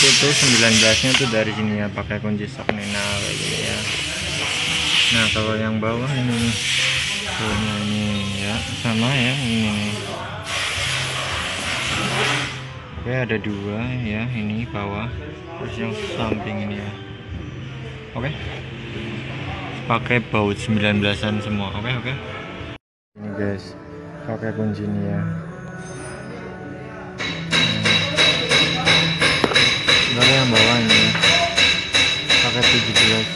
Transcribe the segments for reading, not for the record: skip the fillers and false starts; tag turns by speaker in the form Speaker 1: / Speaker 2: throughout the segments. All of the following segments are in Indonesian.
Speaker 1: nanti tuh 19 nya tuh dari sini ya, pakai kunci sok nih. Nah kayak gini ya. Nah kalau yang bawah ini nih tuh, nah ini ya sama ya ini nih. Oke ada dua ya, ini bawah terus yang samping ini ya. Oke pakai baut 19-an semua. Oke ini guys pakai kunci ini ya. Baru yang bawah ini ya. Pakai 17.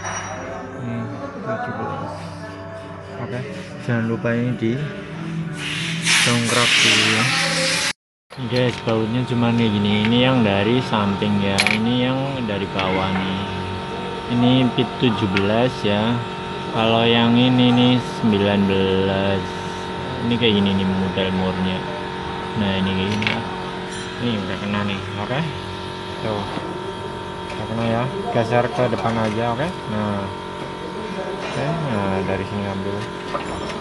Speaker 1: 17. Oke jangan lupa ini di dongkrak dulu ya guys. Bautnya cuma kayak gini, ini yang dari samping ya, ini yang dari bawah nih. Ini pit 17 ya, kalau yang ini nih 19. Ini kayak gini nih model murnya. Nah ini kayak gini ya, ini udah kena nih. Oke tuh udah kena ya, geser ke depan aja. Oke nah dari sini ambil.